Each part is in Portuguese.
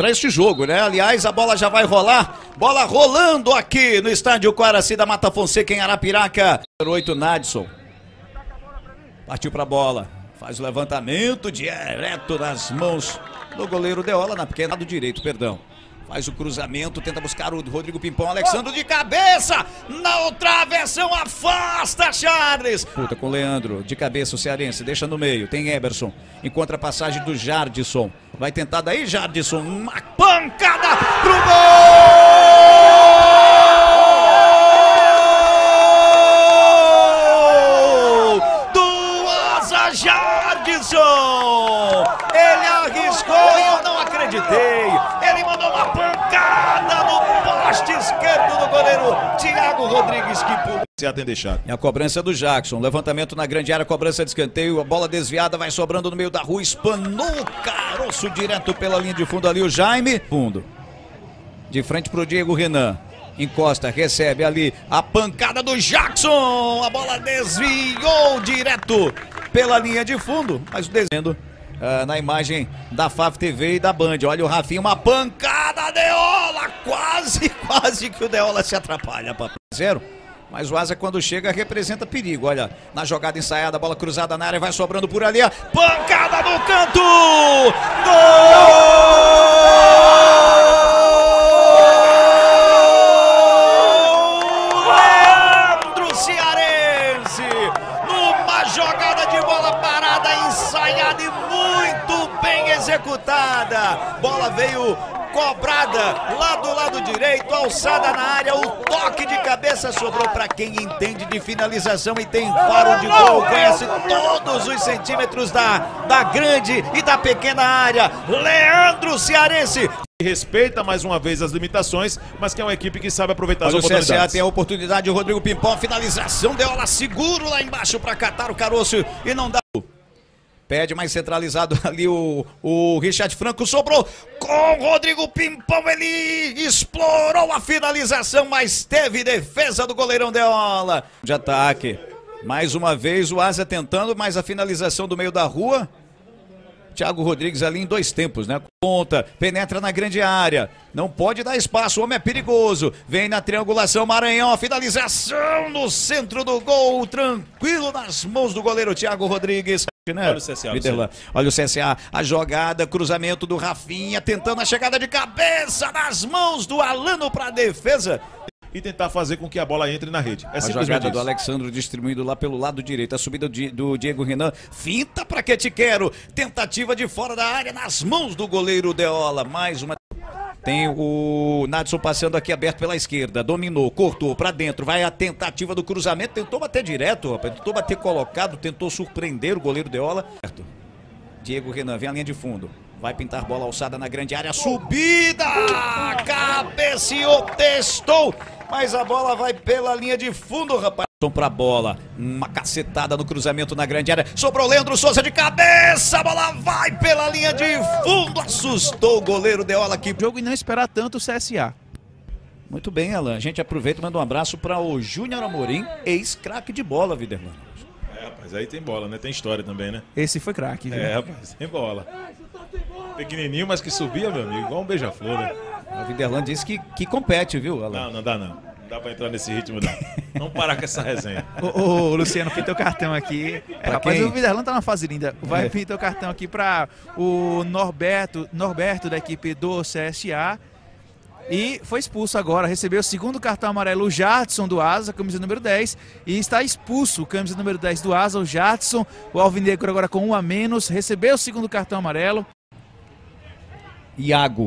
para este jogo, né? Aliás, a bola já vai rolar, bola rolando aqui no estádio Quaraci da Mata Fonseca em Arapiraca. 8, Nadson. Partiu para a bola, faz o levantamento direto nas mãos do goleiro Deola, na pequena do direito, perdão. Faz o cruzamento, tenta buscar o Rodrigo Pimpão, Alexandre de cabeça, na travessão, afasta Charles. Puta com o Leandro, de cabeça o cearense, deixa no meio, tem Eberson, encontra a passagem do Jardson, vai tentar daí Jardson, uma pancada pro gol do Asa Jardson, ele arriscou e eu não acreditei. Ele mandou uma pancada no poste esquerdo do goleiro Thiago Rodrigues, que pulou. Se tem deixado. E a cobrança do Jackson, levantamento na grande área, cobrança de escanteio, a bola desviada, vai sobrando no meio da rua, espanou o caroço direto pela linha de fundo ali, o Jaime. Fundo, de frente pro Diego Renan, encosta, recebe ali a pancada do Jackson, a bola desviou direto pela linha de fundo, mas o desenho na imagem da FAV TV e da Band. Olha o Rafinha, uma pancada, Deola, quase que o Deola se atrapalha para 0. Mas o Asa quando chega representa perigo. Olha, na jogada ensaiada, bola cruzada na área, vai sobrando por ali, a pancada no canto, gol! Jogada de bola parada, ensaiada e muito bem executada. Bola veio cobrada lá do lado direito, alçada na área, o toque de cabeça sobrou para quem entende de finalização e tem faro de gol, conhece todos os centímetros da grande e da pequena área. Leandro Cearense. Respeita mais uma vez as limitações, mas que é uma equipe que sabe aproveitar as oportunidades. O CSA tem a oportunidade, o Rodrigo Pimpão, finalização, Deola seguro lá embaixo para catar o caroço e não dá. Pede mais centralizado ali o Richard Franco, sobrou com o Rodrigo Pimpão, ele explorou a finalização, mas teve defesa do goleirão Deola. De ataque, mais uma vez o Asa tentando, mas a finalização do meio da rua. Thiago Rodrigues ali em 2 tempos, né? Ponta, penetra na grande área, não pode dar espaço, o homem é perigoso, vem na triangulação, Maranhão, a finalização no centro do gol, tranquilo nas mãos do goleiro Thiago Rodrigues. Né? Olha o CSA, olha o CSA, a jogada, cruzamento do Rafinha, tentando a chegada de cabeça nas mãos do Alano para a defesa. E tentar fazer com que a bola entre na rede. É a jogada do Alexandre distribuindo lá pelo lado direito. A subida do Diego Renan. Finta para que te quero. Tentativa de fora da área nas mãos do goleiro Deola. Mais uma. Tem o Nadson passando aqui aberto pela esquerda. Dominou, cortou para dentro. Vai a tentativa do cruzamento. Tentou bater direto, rapaz. Tentou bater colocado. Tentou surpreender o goleiro Deola. Diego Renan vem a linha de fundo. Vai pintar bola alçada na grande área. Subida! Cabeceou, testou. Mas a bola vai pela linha de fundo, rapaz. Pra bola, uma cacetada no cruzamento na grande área. Sobrou Leandro Souza de cabeça. A bola vai pela linha de fundo. Assustou o goleiro Deola aqui. Jogo e não esperar tanto o CSA. Muito bem, Alan. A gente aproveita e manda um abraço para o Júnior Amorim, ex-craque de bola, Viderlan. Rapaz, aí tem bola, né? Tem história também, né? Esse foi craque, viu? Rapaz, tem bola. Pequenininho, mas que subia, meu amigo, igual um beija-flor, né? O Viderlan disse que compete, viu, Alan? Não dá não. Não dá pra entrar nesse ritmo, não. Vamos parar com essa resenha. Ô, Luciano, pinta o cartão aqui. Rapaz, o Viderlan tá numa fase linda. Vai pintar o cartão aqui pra o Norberto da equipe do CSA. E foi expulso agora, recebeu o 2º cartão amarelo, o Jardson do Asa, camisa número 10. E está expulso, camisa número 10 do Asa, o Jardson. O Alvinegro agora com 1 a menos, recebeu o 2º cartão amarelo. Iago.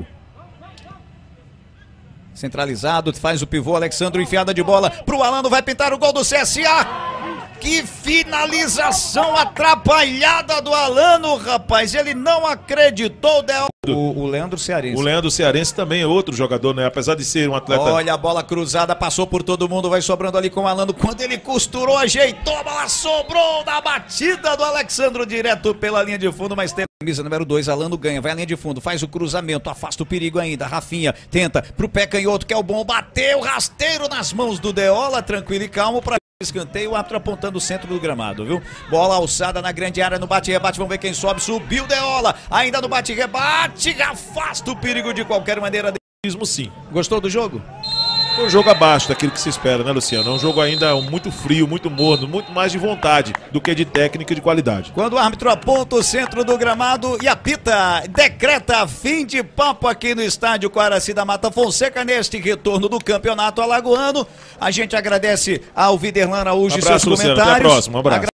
Centralizado, faz o pivô, Alexandre, enfiada de bola pro Alano, vai pintar o gol do CSA. Que finalização atrapalhada do Alano, rapaz, ele não acreditou. O Leandro Cearense. O Leandro Cearense também é outro jogador, né? Apesar de ser um atleta... Olha a bola cruzada, passou por todo mundo, vai sobrando ali com o Alano. Quando ele costurou, ajeitou, a bola sobrou na batida do Alexandre direto pela linha de fundo, mas tem camisa número 2, Alano ganha, vai à linha de fundo, faz o cruzamento, afasta o perigo ainda. Rafinha tenta pro pé canhoto, que é o bom, bateu, rasteiro nas mãos do Deola, tranquilo e calmo para Escanteio, o árbitro apontando o centro do gramado, viu? Bola alçada na grande área, no bate-rebate, vamos ver quem sobe, subiu Deola, ainda no bate-rebate, afasta o perigo de qualquer maneira. Sim. Gostou do jogo? Foi um jogo abaixo daquilo que se espera, né, Luciano? É um jogo ainda muito frio, muito morno, muito mais de vontade do que de técnica e de qualidade. Quando o árbitro aponta o centro do gramado e apita, decreta fim de papo aqui no estádio Quaraci da Mata Fonseca, neste retorno do campeonato alagoano. A gente agradece ao Viderlan Araújo e seus comentários. Luciano, até a próxima, um abraço.